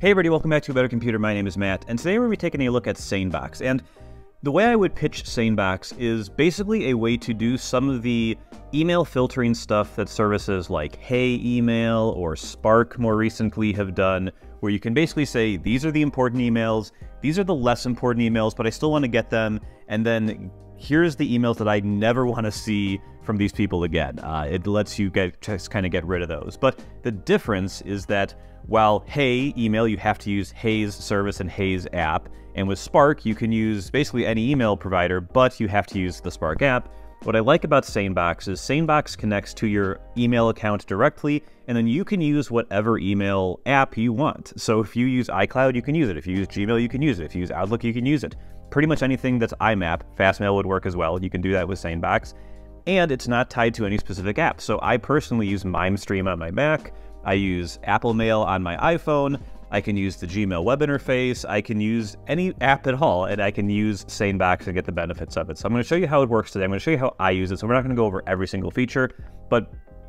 Hey everybody, welcome back to A Better Computer. My name is Matt, and today we're going to be taking a look at SaneBox. And the way I would pitch SaneBox is basically a way to do some of the email filtering stuff that services like Hey Email or Spark more recently have done, where you can basically say, these are the important emails, these are the less important emails, but I still want to get them, and then here's the emails that I never want to see from these people again. It lets you just kind of get rid of those. But the difference is that while Hey Email, you have to use Hey's service and Hey's app, and with Spark, you can use basically any email provider, but you have to use the Spark app. What I like about SaneBox is SaneBox connects to your email account directly, and then you can use whatever email app you want. So if you use iCloud, you can use it. If you use Gmail, you can use it. If you use Outlook, you can use it. Pretty much anything that's IMAP, Fastmail would work as well. You can do that with SaneBox, and it's not tied to any specific app. So I personally use MimeStream on my Mac. I use Apple Mail on my iPhone. I can use the Gmail web interface. I can use any app at all, and I can use SaneBox and get the benefits of it. So I'm going to show you how it works today. I'm going to show you how I use it. So we're not going to go over every single feature, but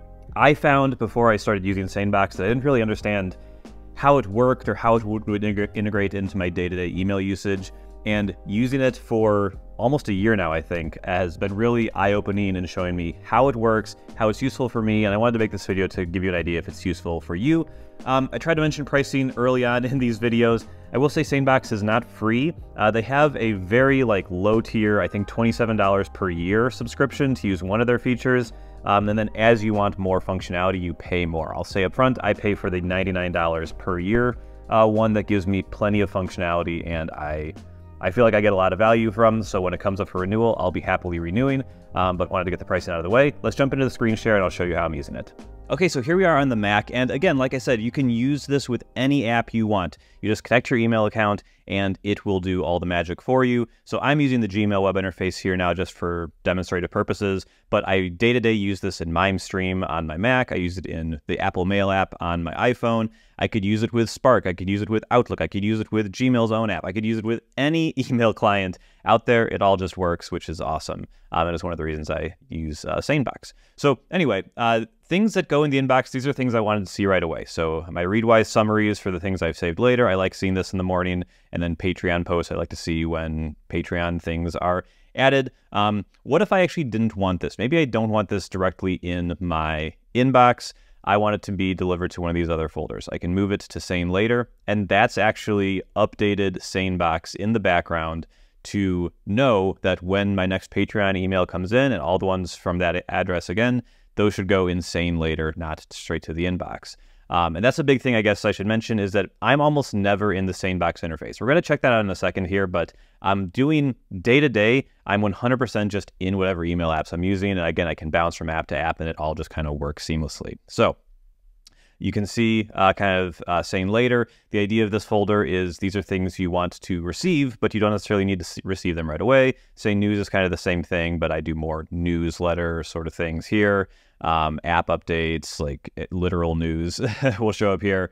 I found before I started using SaneBox that I didn't really understand how it worked or how it would integrate into my day-to-day email usage. And using it for almost a year now, I think, has been really eye-opening and showing me how it works, how it's useful for me, and I wanted to make this video to give you an idea if it's useful for you. I tried to mention pricing early on in these videos. I will say SaneBox is not free. They have a very low tier, I think $27 per year subscription to use one of their features. And then as you want more functionality, you pay more. I'll say up front, I pay for the $99 per year one that gives me plenty of functionality, and I feel like I get a lot of value from, so when it comes up for renewal, I'll be happily renewing, but wanted to get the pricing out of the way. Let's jump into the screen share and I'll show you how I'm using it. Okay, so here we are on the Mac, and again, like I said, you can use this with any app you want. You just connect your email account and it will do all the magic for you. So I'm using the Gmail web interface here now just for demonstrative purposes, but I day-to-day use this in MimeStream on my Mac. I use it in the Apple Mail app on my iPhone. I could use it with Spark. I could use it with Outlook. I could use it with Gmail's own app. I could use it with any email client out there. It all just works, which is awesome. And it's one of the reasons I use SaneBox. So anyway, things that go in the inbox, these are things I wanted to see right away. So my readwise summaries for the things I've saved later. I like seeing this in the morning, and then Patreon posts I like to see when Patreon things are added. What if I actually didn't want this? Maybe I don't want this directly in my inbox. I want it to be delivered to one of these other folders. I can move it to SaneLater, and that's actually updated SaneBox in the background to know that when my next Patreon email comes in, and all the ones from that address again, those should go in SaneLater, not straight to the inbox. And that's a big thing I guess I should mention, is that I'm almost never in the SaneBox interface. We're going to check that out in a second here, but I'm doing day-to-day, I'm 100% just in whatever email apps I'm using. And again, I can bounce from app to app, and it all just kind of works seamlessly. So you can see SaneLater. The idea of this folder is these are things you want to receive, but you don't necessarily need to receive them right away. SaneNews is kind of the same thing, but I do more newsletter sort of things here. App updates, like literal news will show up here.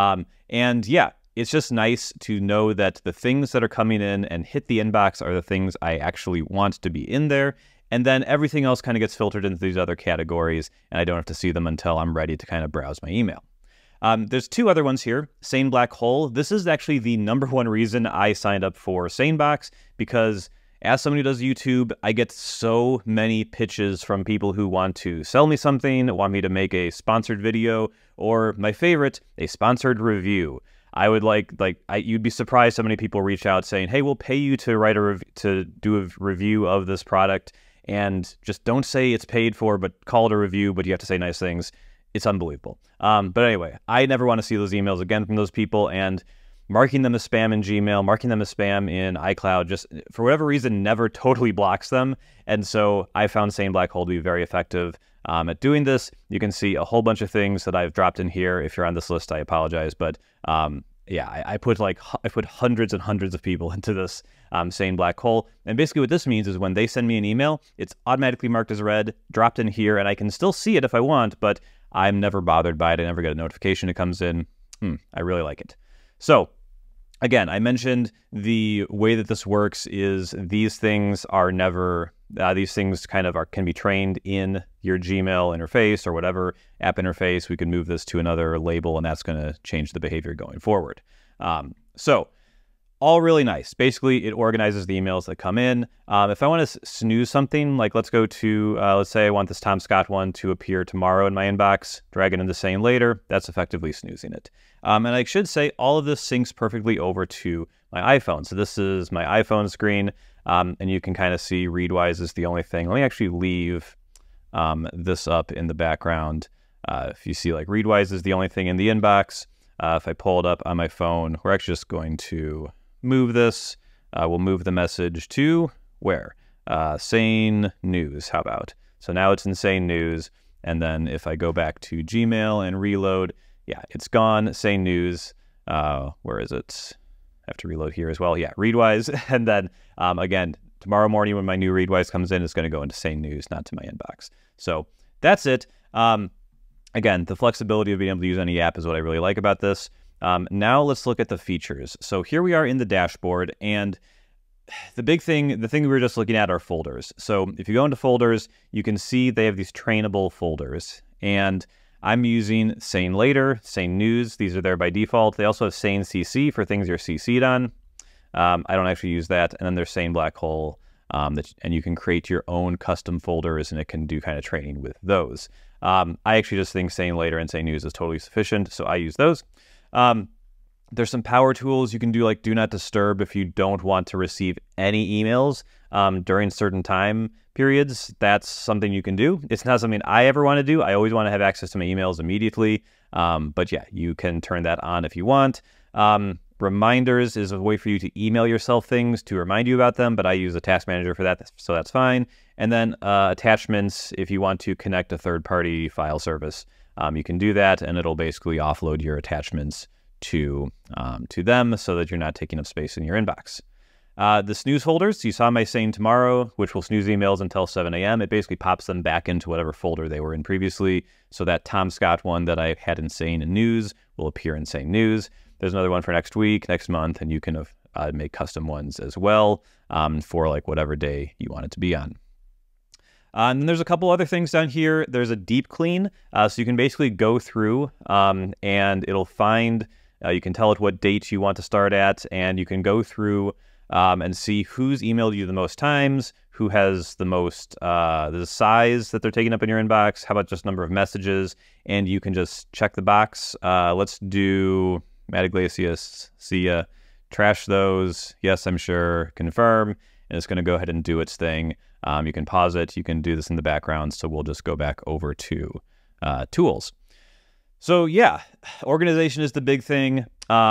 And yeah, it's just nice to know that the things that are coming in and hit the inbox are the things I actually want to be in there. And then everything else kind of gets filtered into these other categories, and I don't have to see them until I'm ready to kind of browse my email. There's two other ones here. SaneBlackHole. This is actually the #1 reason I signed up for SaneBox, because as someone who does YouTube, I get so many pitches from people who want to sell me something, want me to make a sponsored video, or my favorite, a sponsored review. I would you'd be surprised how many people reach out saying, hey, we'll pay you to write to do a review of this product, and just don't say it's paid for, but call it a review, but you have to say nice things. It's unbelievable. But anyway, I never want to see those emails again from those people, and marking them as spam in Gmail, marking them as spam in iCloud, just for whatever reason, never totally blocks them. And so I found SaneBlackHole to be very effective at doing this. You can see a whole bunch of things that I've dropped in here. If you're on this list, I apologize, but yeah, I put hundreds and hundreds of people into this SaneBlackHole. And basically what this means is when they send me an email, it's automatically marked as read, dropped in here, and I can still see it if I want, but I'm never bothered by it. I never get a notification it comes in. I really like it. So again, I mentioned the way that this works is these things are never, these things can be trained in your Gmail interface or whatever app interface. We can move this to another label, and that's going to change the behavior going forward. So all really nice. Basically, it organizes the emails that come in. If I want to snooze something, like let's go to, let's say I want this Tom Scott one to appear tomorrow in my inbox, drag it into SaneLater, that's effectively snoozing it. And I should say all of this syncs perfectly over to my iPhone. So this is my iPhone screen, and you can kind of see Readwise is the only thing. Let me actually leave this up in the background. If you see like Readwise is the only thing in the inbox. If I pull it up on my phone, we're actually just going to move this. We'll move the message to where? SaneNews, how about? So now it's in SaneNews, and then if I go back to Gmail and reload, yeah, it's gone, SaneNews. Where is it? I have to reload here as well. Yeah, Readwise, and then again, tomorrow morning when my new Readwise comes in, it's going to go into SaneNews, not to my inbox. So that's it. Again, the flexibility of being able to use any app is what I really like about this. Now let's look at the features. So here we are in the dashboard, and the thing we were just looking at are folders. So if you go into folders, you can see they have these trainable folders, and I'm using SaneLater, SaneNews. These are there by default. They also have SaneCC for things you're CC'd on. I don't actually use that. And then there's SaneBlackHole, and you can create your own custom folders, and it can do kind of training with those. I actually just think SaneLater and SaneNews is totally sufficient, so I use those. There's some power tools. You can do like do not disturb if you don't want to receive any emails during certain time periods. That's something you can do. It's not something I ever want to do. I always want to have access to my emails immediately. But yeah, you can turn that on if you want. Reminders is a way for you to email yourself things to remind you about them, but I use a task manager for that, so that's fine. And then attachments, if you want to connect a third-party file service, you can do that, and it'll basically offload your attachments to them so that you're not taking up space in your inbox. The snooze folders, you saw my Sane Tomorrow, which will snooze emails until 7 a.m. It basically pops them back into whatever folder they were in previously. So that Tom Scott one that I had in SaneNews will appear in SaneNews. There's another one for next week, next month, and you can make custom ones as well for like whatever day you want it to be on. And then there's a couple other things down here. There's a deep clean, so you can basically go through and it'll find, you can tell it what date you want to start at, and you can go through and see who's emailed you the most times, who has the most, the size that they're taking up in your inbox, how about just number of messages, and you can just check the box. Let's do Matt Iglesias, see ya, trash those, yes, I'm sure, confirm, and it's going to go ahead and do its thing. You can pause it, you can do this in the background, so we'll just go back over to tools. So yeah, organization is the big thing.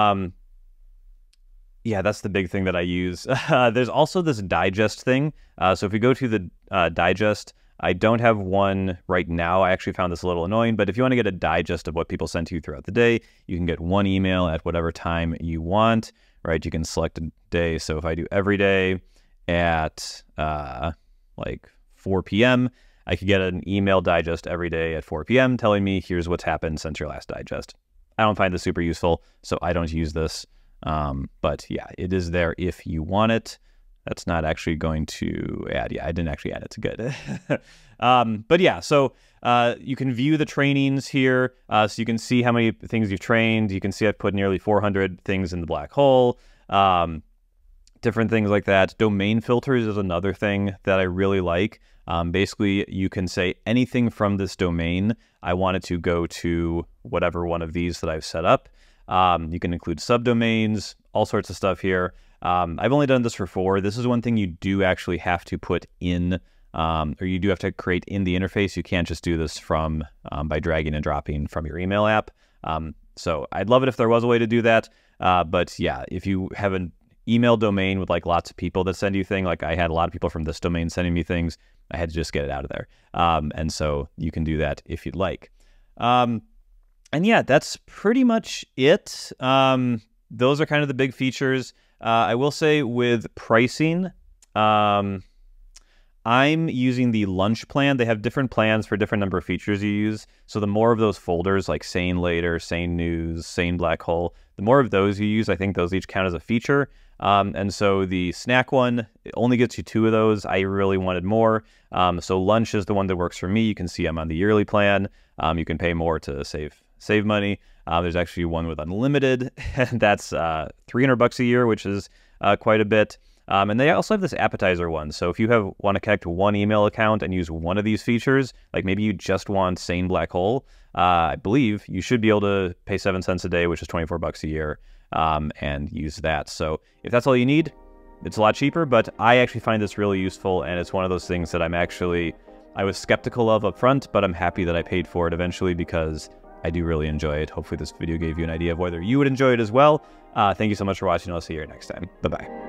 Yeah, that's the big thing that I use. There's also this digest thing. So if we go to the digest, I don't have one right now. I actually found this a little annoying, but if you want to get a digest of what people send to you throughout the day, you can get one email at whatever time you want, right? You can select a day. So if I do every day at like 4 p.m., I could get an email digest every day at 4 p.m. telling me here's what's happened since your last digest. I don't find this super useful, so I don't use this. But yeah, it is there if you want it. That's not actually going to add. Yeah, I didn't actually add it. It's good. But yeah, so you can view the trainings here. So you can see how many things you've trained. You can see I've put nearly 400 things in the black hole. Different things like that. Domain filters is another thing that I really like. Basically, you can say anything from this domain, I want it to go to whatever one of these that I've set up. You can include subdomains, all sorts of stuff here. I've only done this for 4. This is one thing you do actually have to put in, or you do have to create in the interface. You can't just do this from by dragging and dropping from your email app. So I'd love it if there was a way to do that. But yeah, if you have an email domain with like lots of people that send you things, like I had a lot of people from this domain sending me things, I had to just get it out of there. And so you can do that if you'd like. And yeah, that's pretty much it. Those are kind of the big features. I will say with pricing, I'm using the lunch plan. They have different plans for different number of features you use. So the more of those folders like SaneLater, SaneNews, SaneBlackHole, the more of those you use, I think those each count as a feature. And so the snack one, it only gets you 2 of those. I really wanted more. So lunch is the one that works for me. You can see I'm on the yearly plan. You can pay more to save money. There's actually one with unlimited, and that's $300 a year, which is quite a bit. And they also have this appetizer one. So if you want to connect one email account and use one of these features, like maybe you just want SaneBlackHole, I believe you should be able to pay 7 cents a day, which is $24 a year, and use that. So if that's all you need, it's a lot cheaper, but I actually find this really useful, and it's one of those things that I was skeptical of up front, but I'm happy that I paid for it eventually because I do really enjoy it. Hopefully this video gave you an idea of whether you would enjoy it as well. Thank you so much for watching. I'll see you here next time. Bye-bye.